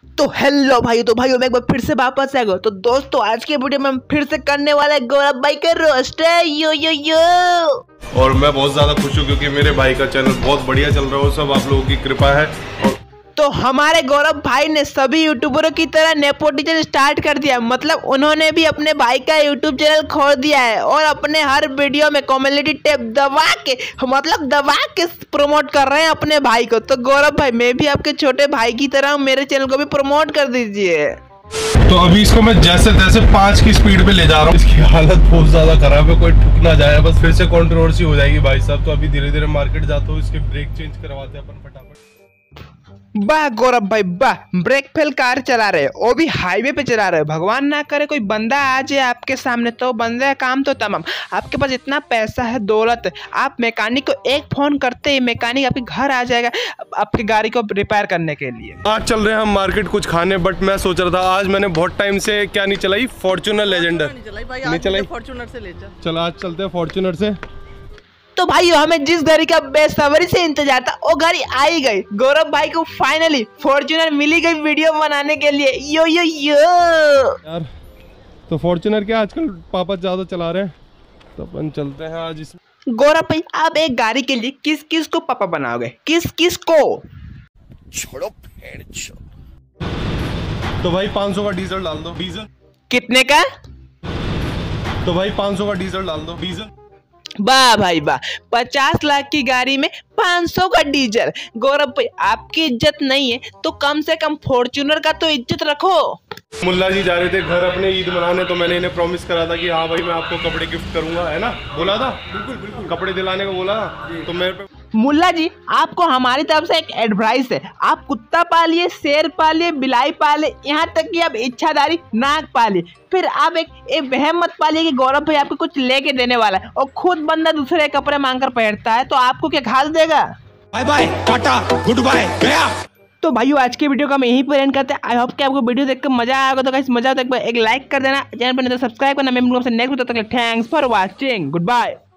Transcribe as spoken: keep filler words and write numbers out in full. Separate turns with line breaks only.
तो हेलो भाई तो भाई मैं एक बार फिर से वापस आ गया। तो दोस्तों आज के वीडियो में हम फिर से करने वाले गौरव भाई का रोस्ट है। यो यो यो
और मैं बहुत ज्यादा खुश हूँ क्योंकि मेरे भाई का चैनल बहुत बढ़िया चल रहा है, सब आप लोगों की कृपा है। और
तो हमारे गौरव भाई ने सभी यूट्यूबरों की तरह नेपोटिज्म स्टार्ट कर दिया, मतलब उन्होंने भी अपने भाई का यूट्यूब चैनल खोल दिया है और अपने हर वीडियो में कॉमेडी टेप दबा के मतलब दबा के प्रमोट कर रहे हैं अपने भाई को। तो गौरव भाई मैं भी आपके छोटे भाई की तरह मेरे चैनल को भी प्रमोट कर दीजिए।
तो अभी इसको मैं जैसे तैसे पाँच की स्पीड पे ले जा रहा हूँ। इसकी हालत बहुत ज्यादा खराब है, कोई ठुक ना जाए, बस फिर से कंट्रोवर्सी हो जाएगी भाई साहब। तो अभी धीरे धीरे मार्केट जाता हूँ, इसके ब्रेक चेंज करवाते हैं अपन फटाफट।
वाह गौरव भाई वाह, ब्रेक फेल कार चला रहे हो, वो भी हाईवे पे चला रहे हो। भगवान ना करे कोई बंदा आ जाए आपके सामने तो बंदे का काम तो तमाम। आपके पास इतना पैसा है, दौलत है, आप मैकेनिक को एक फोन करते ही मैकेनिक आपके घर आ जाएगा आपकी गाड़ी को रिपेयर करने के लिए।
आज चल रहे हैं हम मार्केट कुछ खाने, बट मैं सोच रहा था आज मैंने बहुत टाइम से क्या नहीं चलाई, फॉर्च्यूनर लेजेंडर नहीं चलाई,
फॉर्च्यूनर से ले जा।
चल आज चलते हैं फॉर्च्यूनर से।
तो भाई हमें जिस गाड़ी का बेसब्री से इंतजार था वो गाड़ी आई गई। गौरव भाई को फाइनली फॉर्च्यूनर मिली गई वीडियो बनाने के लिए। यो यो यो
यार तो फॉर्च्यूनर क्या आजकल पापा ज्यादा चला रहे हैं, तो अपन चलते हैं आज इसमें।
गौरव भाई आप एक गाड़ी के लिए किस किस को पापा बनाओगे, किस किस को?
छोड़ो फेड़ छोड़ो।
तो भाई पाँच सौ का डीजल डाल दो। डीजल
कितने का?
तो भाई पाँच सौ का डीजल डाल दो। डीजल
वाह भाई वाह, पचास लाख की गाड़ी में पाँच सौ का डीजल। गौरव भाई आपकी इज्जत नहीं है तो कम से कम फॉर्च्यूनर का तो इज्जत रखो।
मुल्ला जी जा रहे थे घर अपने ईद मनाने, तो मैंने इन्हें प्रॉमिस करा था कि हाँ भाई मैं आपको कपड़े गिफ्ट करूंगा, है ना, बोला था। बिल्कुल बिल्कुल कपड़े दिलाने को बोला था। तो मेरे पे
मुल्ला जी आपको हमारी तरफ से एक एडवाइस है, आप कुत्ता पालिए, शेर पालिए, बिलाई पालिए, यहाँ तक कि आप इच्छाधारी नाग पालिए, फिर आप एक, एक वहम मत पालिए कि गौरव भाई आपको कुछ लेके देने वाला है और खुद बंदा दूसरे कपड़े मांगकर पहनता है तो आपको क्या घास देगा।
Bye bye tata good bye गया।
तो भाइयों आज के वीडियो का हम यहीं पर एंड करते हैं। आई होप कि आपको वीडियो देखकर मजा आएगा। तो गाइस मजा आता है एक लाइक कर देना, चैनल पर नहीं तो सब्सक्राइब करना। मैं मिलूंगा आपसे नेक्स्ट वीडियो तक। Thanks for watching, good bye.